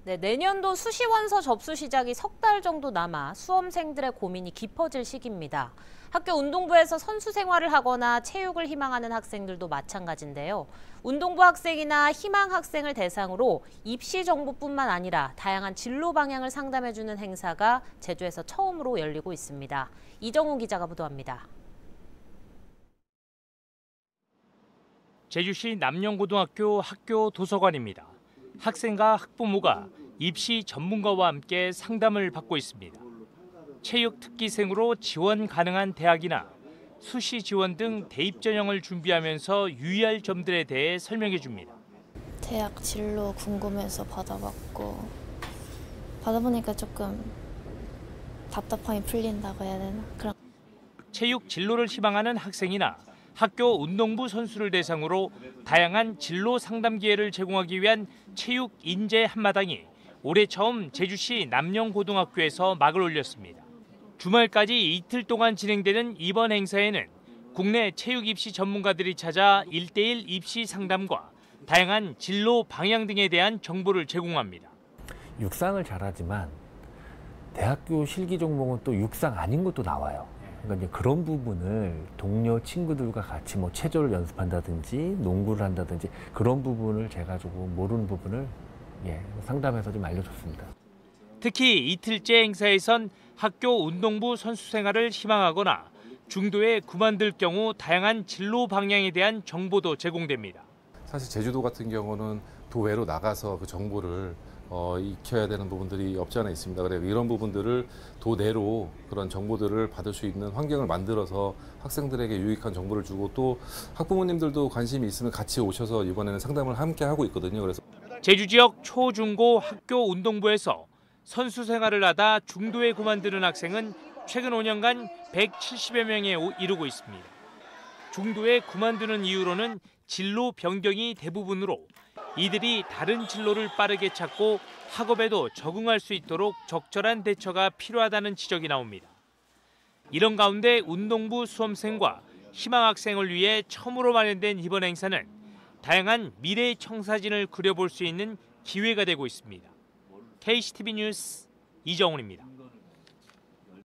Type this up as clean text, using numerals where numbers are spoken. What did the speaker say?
네, 내년도 수시원서 접수 시작이 석 달 정도 남아 수험생들의 고민이 깊어질 시기입니다. 학교 운동부에서 선수 생활을 하거나 체육을 희망하는 학생들도 마찬가지인데요. 운동부 학생이나 희망 학생을 대상으로 입시 정보뿐만 아니라 다양한 진로 방향을 상담해주는 행사가 제주에서 처음으로 열리고 있습니다. 이정훈 기자가 보도합니다. 제주시 남영고등학교 학교 도서관입니다. 학생과 학부모가 입시 전문가와 함께 상담을 받고 있습니다. 체육 특기생으로 지원 가능한 대학이나 수시 지원 등 대입 전형을 준비하면서 유의할 점들에 대해 설명해 줍니다. 대학 진로 궁금해서 받아봤고 받아보니까 조금 답답함이 풀린다고 해야 되나? 그런. 체육 진로를 희망하는 학생이나 학교 운동부 선수를 대상으로 다양한 진로 상담 기회를 제공하기 위한 체육 인재 한마당이 올해 처음 제주시 남영고등학교에서 막을 올렸습니다. 주말까지 이틀 동안 진행되는 이번 행사에는 국내 체육 입시 전문가들이 찾아 1:1 입시 상담과 다양한 진로 방향 등에 대한 정보를 제공합니다. 육상을 잘하지만 대학교 실기 종목은 또 육상 아닌 것도 나와요. 그러니까 이제 그런 부분을 동료 친구들과 같이 뭐 체조를 연습한다든지 농구를 한다든지 그런 부분을 제가 조금 모르는 부분을 상담해서 좀 알려줬습니다. 특히 이틀째 행사에선 학교 운동부 선수 생활을 희망하거나 중도에 그만둘 경우 다양한 진로 방향에 대한 정보도 제공됩니다. 사실 제주도 같은 경우는 도외로 나가서 그 정보를 익혀야 되는 부분들이 없지 않아 있습니다. 그래서 이런 부분들을 도내로 그런 정보들을 받을 수 있는 환경을 만들어서 학생들에게 유익한 정보를 주고 또 학부모님들도 관심이 있으면 같이 오셔서 이번에는 상담을 함께 하고 있거든요. 그래서 제주 지역 초, 중고 학교 운동부에서 선수 생활을 하다 중도에 그만두는 학생은 최근 5년간 170여 명에 이르고 있습니다. 중도에 그만두는 이유로는 진로 변경이 대부분으로 이들이 다른 진로를 빠르게 찾고 학업에도 적응할 수 있도록 적절한 대처가 필요하다는 지적이 나옵니다. 이런 가운데 운동부 수험생과 희망학생을 위해 처음으로 마련된 이번 행사는 다양한 미래의 청사진을 그려볼 수 있는 기회가 되고 있습니다. KCTV 뉴스 이정훈입니다.